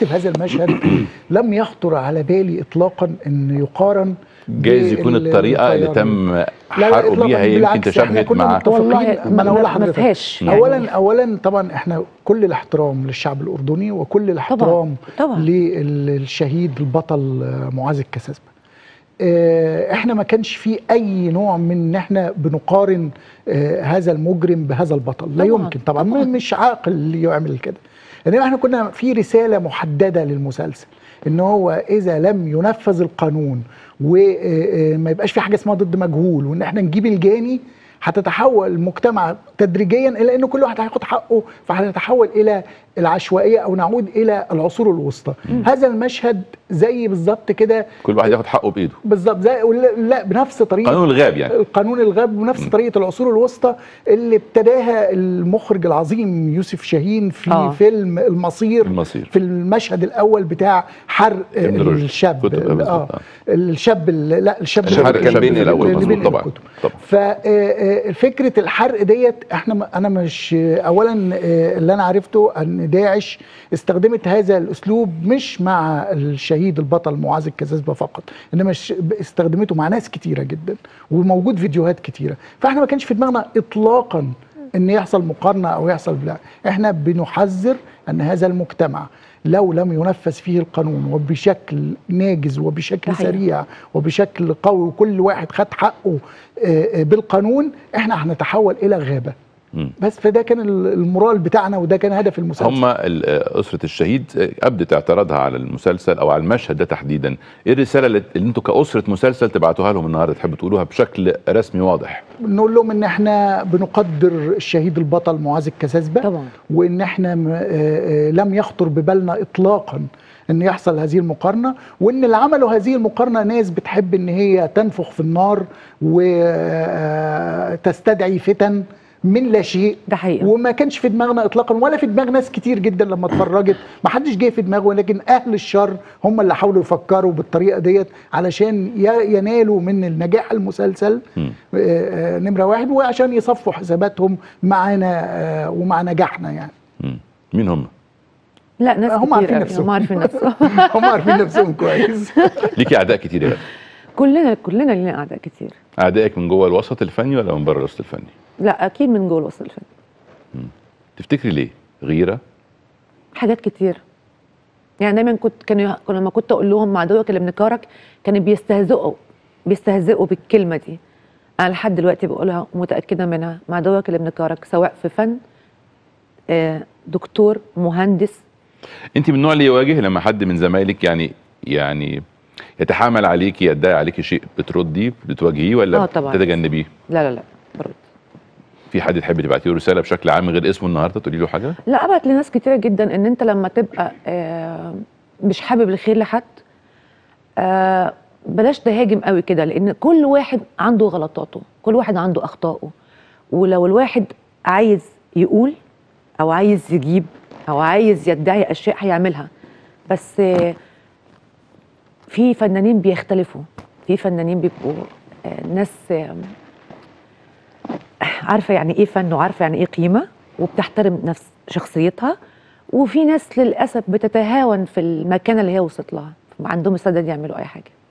بكتب هذا المشهد لم يخطر على بالي اطلاقا ان يقارن. جايز يكون الطريقه اللي تم حرقه بيها هي يمكن تشابهت مع والله ما فيهاش يعني. اولا طبعا احنا كل الاحترام للشعب الاردني وكل الاحترام طبعا للشهيد البطل معاذ الكساسبة. احنا ما كانش في اي نوع من ان احنا بنقارن هذا المجرم بهذا البطل، لا يمكن طبعا. مش عاقل اللي يعمل كده. انما احنا كنا في رساله محدده للمسلسل ان هو اذا لم ينفذ القانون وما يبقاش في حاجه اسمها ضد مجهول، وان احنا نجيب الجاني، هتتحول المجتمع تدريجيا الى انه كل واحد هياخد حقه، فهنتحول الى العشوائيه او نعود الى العصور الوسطى. هذا المشهد زي بالظبط كده كل واحد ياخد حقه بايده بالظبط، زي لا بنفس طريقه قانون الغاب، يعني قانون الغاب بنفس طريقه العصور الوسطى اللي ابتداها المخرج العظيم يوسف شاهين في فيلم المصير في المشهد الاول بتاع حرق الشاب الشاب كان بين الاول طبعا. ففكره الحرق ديت انا مش اولا اللي انا عرفته ان داعش استخدمت هذا الاسلوب مش مع الشهيد البطل معاذ الكساسبة فقط، انما استخدمته مع ناس كتيره جدا وموجود فيديوهات كتيره. فاحنا ما كانش في دماغنا اطلاقا ان يحصل مقارنه او يحصل بلا. احنا بنحذر ان هذا المجتمع لو لم ينفذ فيه القانون وبشكل ناجز وبشكل سريع وبشكل قوي وكل واحد خد حقه بالقانون، احنا هنتحول الى غابه. بس فده كان المورال بتاعنا وده كان هدف المسلسل. هم أسرة الشهيد أبدت اعتراضها على المسلسل أو على المشهد ده تحديدا. إيه الرسالة اللي أنتوا كأسرة مسلسل تبعتوها لهم النهارده تحبوا تقولوها بشكل رسمي واضح؟ نقول لهم إن إحنا بنقدر الشهيد البطل معاذ الكساسبة طبعا، وإن إحنا لم يخطر ببالنا إطلاقا ان يحصل هذه المقارنه، وان اللي عملوا هذه المقارنه ناس بتحب ان هي تنفخ في النار وتستدعي فتن من لا شيء. ده حقيقة. وما كانش في دماغنا اطلاقا ولا في دماغ ناس كتير جدا لما اتفرجت، ما حدش جه في دماغه، ولكن اهل الشر هم اللي حاولوا يفكروا بالطريقه ديت علشان ينالوا من النجاح المسلسل نمره واحد، وعشان يصفوا حساباتهم معانا ومع نجاحنا يعني. مين هم؟ لا ناس هم عارفين نفسهم. هم عارفين نفسهم هم عارفين نفسهم كويس. ليكي اعداء كتير يا غدا؟ كلنا لينا اعداء كتير. اعدائك من جوه الوسط الفني ولا من بره الوسط الفني؟ لا اكيد من جوه الوسط الفني. تفتكري ليه؟ غيره؟ حاجات كتير. يعني دايما لما كنت اقول لهم مع عدوك اللي بنكارك كانوا بيستهزئوا بالكلمه دي. انا لحد دلوقتي بقولها ومتاكده منها، مع عدوك اللي بنكارك سواء في فن، دكتور، مهندس. انت من النوع اللي يواجه لما حد من زمايلك يعني يتحامل عليكي، يدعي عليكي شيء، بتواجهيه ولا بتتجنبيه؟ لا برد. في حد تحب تبعتي له رساله بشكل عام غير اسمه النهارده تقولي له حاجه؟ لا ابعت لناس كتيره جدا ان انت لما تبقى مش حابب الخير لحد بلاش تهاجم قوي كده، لان كل واحد عنده غلطاته، كل واحد عنده اخطائه، ولو الواحد عايز يقول او عايز يجيب او عايز يدعي اشياء هيعملها. بس في فنانين بيختلفوا، في فنانين بيبقوا ناس عارفه يعني ايه فن وعارفه يعني ايه قيمه وبتحترم نفس شخصيتها، وفي ناس للاسف بتتهاون في المكانه اللي هي وصلت لها، عندهم استعداد يعملوا اي حاجه.